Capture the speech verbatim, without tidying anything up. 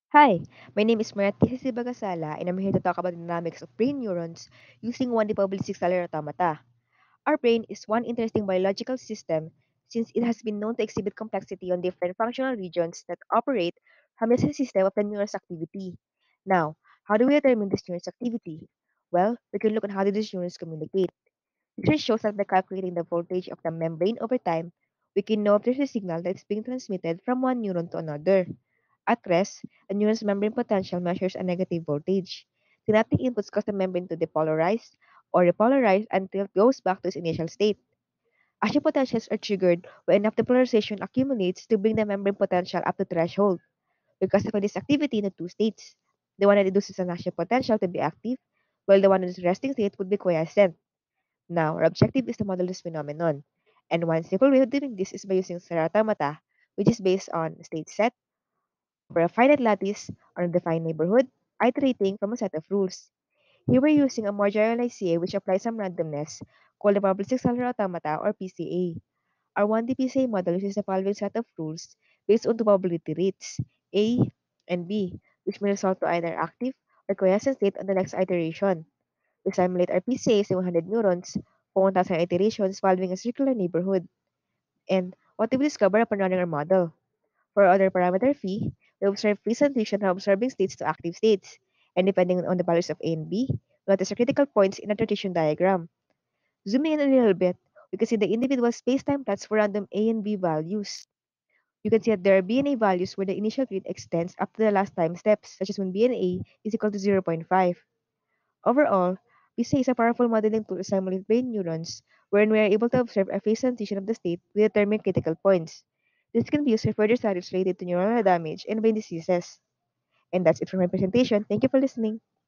Hi, my name is Mariette Bagasala, and I'm here to talk about the dynamics of brain neurons using one D probabilistic cellular automata. Our brain is one interesting biological system since it has been known to exhibit complexity on different functional regions that operate from the system of the neuron's activity. Now, how do we determine this neuron's activity? Well, we can look at how these neurons communicate. Research shows that by calculating the voltage of the membrane over time, we can know if there's a signal that is being transmitted from one neuron to another. At rest, a neuron's membrane potential measures a negative voltage. Synaptic inputs cause the membrane to depolarize or repolarize until it goes back to its initial state. Action potentials are triggered when enough depolarization accumulates to bring the membrane potential up to threshold. We classify this activity into two states. The one that induces an action potential to be active, while the one in its resting state would be quiescent. Now, our objective is to model this phenomenon. And one simple way of doing this is by using Seratomata, which is based on state set for a finite lattice or a defined neighborhood, iterating from a set of rules. Here we're using a more generalized C A which applies some randomness, called the probabilistic cellular automata or P C A. Our one D P C A model uses the following set of rules based on two probability rates, A and B, which may result to either active or quiescent state on the next iteration. We simulate our P C A using one hundred neurons for one thousand iterations following a circular neighborhood. And what did we discover upon running our model? For other parameter phi, we observe phase transition from observing states to active states. And depending on the values of A and B, we notice the critical points in a transition diagram. Zooming in a little bit, we can see the individual space-time plots for random A and B values. You can see that there are B and A values where the initial grid extends up to the last time steps, such as when B and A is equal to zero point zero point five. Overall, P C A is a powerful modeling tool to simulate brain neurons, wherein we are able to observe a phase transition of the state with determined critical points. This can be used for further studies related to neuronal damage and brain diseases. And that's it for my presentation. Thank you for listening.